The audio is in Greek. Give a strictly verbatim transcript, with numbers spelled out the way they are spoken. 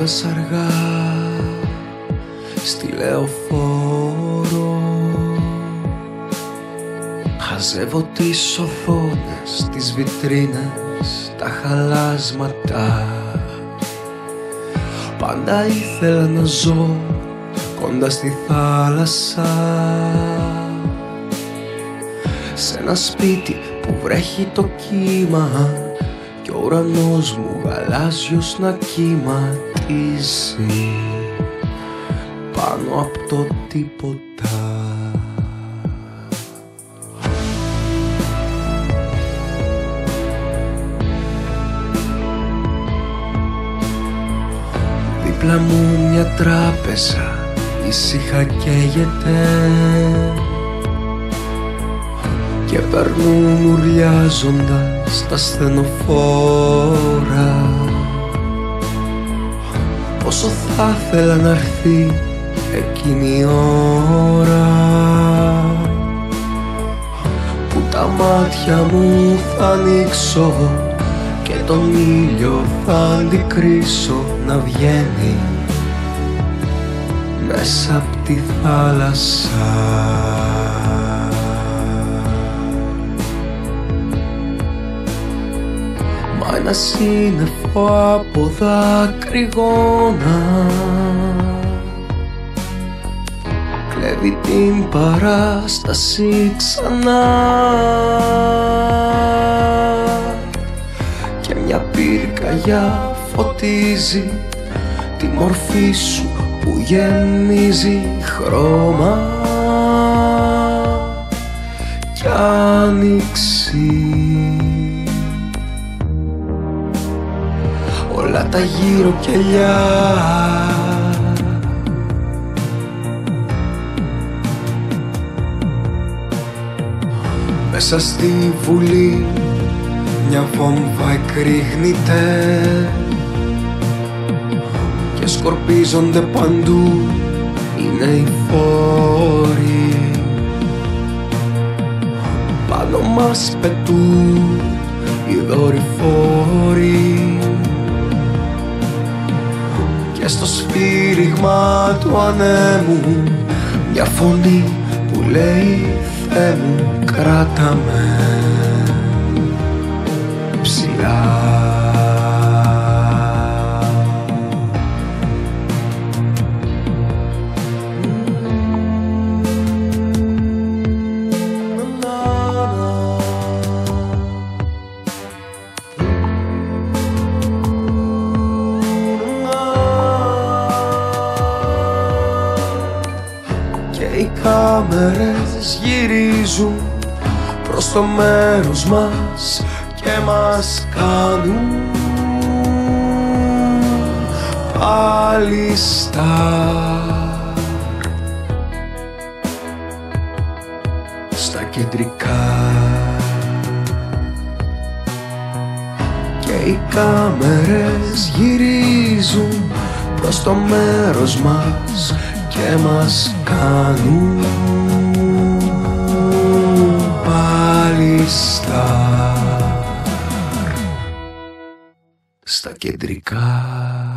περνώντας αργά στη λεωφόρο, χαζεύω τις οθόνες, τις βιτρίνες, τα χαλάσματα. Πάντα ήθελα να ζω κοντά στη θάλασσα, σε ένα σπίτι που βρέχει το κύμα και ο ουρανός μου γαλάζιος να κυματίζει πάνω από το τίποτα. Δίπλα μου μια τράπεζα ήσυχα καίγεται και περνούν ουρλιάζοντας τα στενοφόρα. Πόσο θα ήθελα να έρθει εκείνη η ώρα που τα μάτια μου θα ανοίξω και τον ήλιο θα αντικρίσω να βγαίνει μέσα απ' τη θάλασσα. Μα ένα σύννεφο από δάκρυγόνα κλέβει την παράσταση ξανά και μια πυρκαγιά φωτίζει τη μορφή σου που γεμίζει χρώμα κι άνοιξη. Όλα τα γύρω κελιά μέσα στη βουλή μια βόμβα εκρήγνεται και σκορπίζονται παντού οι νέοι φόροι. Πάνω μας πετούν οι δορυφόροι και στο σφύριγμα του ανέμου μια φωνή που λέει Θεέ μου κράτα με ψηλά. Οι κάμερες γυρίζουν προς το μέρος μας και μας κάνουν πάλι στάρ στα κεντρικά. Και οι κάμερες γυρίζουν προς το μέρος μας και μας κάνουν πάλι στάρ στα κεντρικά.